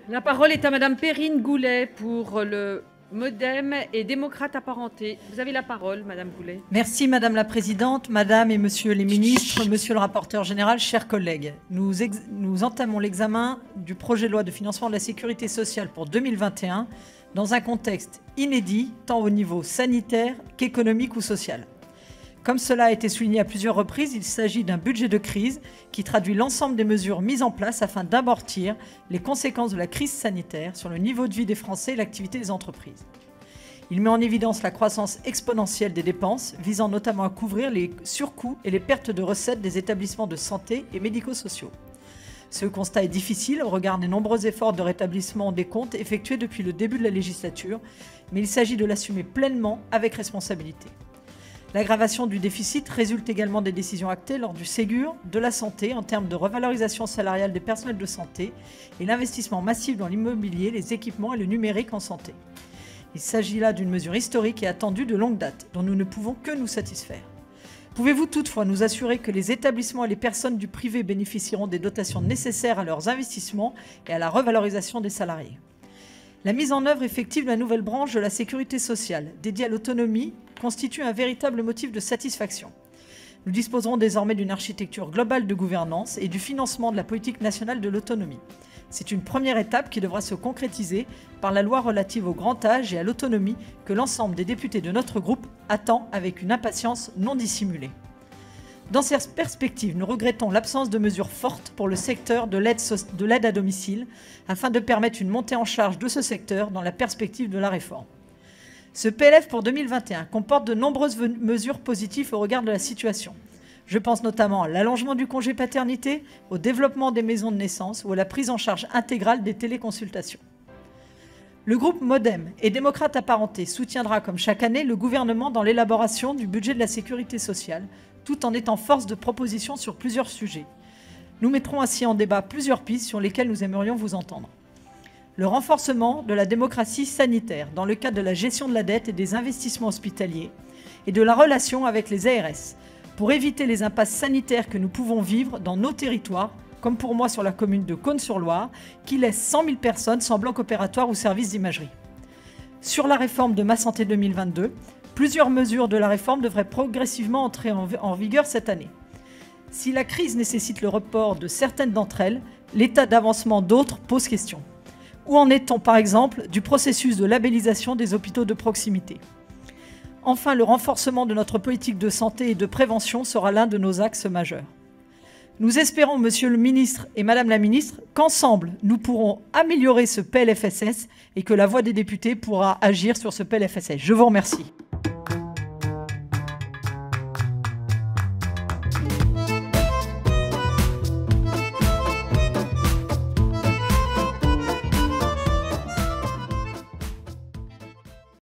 La parole est à Madame Perrine Goulet pour le MoDem et démocrate apparenté. Vous avez la parole, Madame Goulet. Merci Madame la Présidente, Madame et Monsieur les ministres, Monsieur le rapporteur général, chers collègues. Nous entamons l'examen du projet de loi de financement de la sécurité sociale pour 2021 dans un contexte inédit, tant au niveau sanitaire qu'économique ou social. Comme cela a été souligné à plusieurs reprises, il s'agit d'un budget de crise qui traduit l'ensemble des mesures mises en place afin d'amortir les conséquences de la crise sanitaire sur le niveau de vie des Français et l'activité des entreprises. Il met en évidence la croissance exponentielle des dépenses, visant notamment à couvrir les surcoûts et les pertes de recettes des établissements de santé et médico-sociaux. Ce constat est difficile au regard des nombreux efforts de rétablissement des comptes effectués depuis le début de la législature, mais il s'agit de l'assumer pleinement avec responsabilité. L'aggravation du déficit résulte également des décisions actées lors du Ségur de la santé en termes de revalorisation salariale des personnels de santé et l'investissement massif dans l'immobilier, les équipements et le numérique en santé. Il s'agit là d'une mesure historique et attendue de longue date, dont nous ne pouvons que nous satisfaire. Pouvez-vous toutefois nous assurer que les établissements et les personnes du privé bénéficieront des dotations nécessaires à leurs investissements et à la revalorisation des salariés ? La mise en œuvre effective de la nouvelle branche de la sécurité sociale, dédiée à l'autonomie, constitue un véritable motif de satisfaction. Nous disposerons désormais d'une architecture globale de gouvernance et du financement de la politique nationale de l'autonomie. C'est une première étape qui devra se concrétiser par la loi relative au grand âge et à l'autonomie que l'ensemble des députés de notre groupe attend avec une impatience non dissimulée. Dans cette perspective, nous regrettons l'absence de mesures fortes pour le secteur de l'aide à domicile afin de permettre une montée en charge de ce secteur dans la perspective de la réforme. Ce PLF pour 2021 comporte de nombreuses mesures positives au regard de la situation. Je pense notamment à l'allongement du congé paternité, au développement des maisons de naissance ou à la prise en charge intégrale des téléconsultations. Le groupe MoDem et démocrate apparenté soutiendra comme chaque année le gouvernement dans l'élaboration du budget de la sécurité sociale, tout en étant force de proposition sur plusieurs sujets. Nous mettrons ainsi en débat plusieurs pistes sur lesquelles nous aimerions vous entendre. Le renforcement de la démocratie sanitaire dans le cadre de la gestion de la dette et des investissements hospitaliers et de la relation avec les ARS pour éviter les impasses sanitaires que nous pouvons vivre dans nos territoires, comme pour moi sur la commune de Cosne-sur-Loire, qui laisse 100 000 personnes sans bloc opératoire ou service d'imagerie. Sur la réforme de Ma Santé 2022, plusieurs mesures de la réforme devraient progressivement entrer en vigueur cette année. Si la crise nécessite le report de certaines d'entre elles, l'état d'avancement d'autres pose question. Où en est-on par exemple du processus de labellisation des hôpitaux de proximité ? Enfin, le renforcement de notre politique de santé et de prévention sera l'un de nos axes majeurs. Nous espérons, Monsieur le ministre et Madame la ministre, qu'ensemble, nous pourrons améliorer ce PLFSS et que la voix des députés pourra agir sur ce PLFSS. Je vous remercie.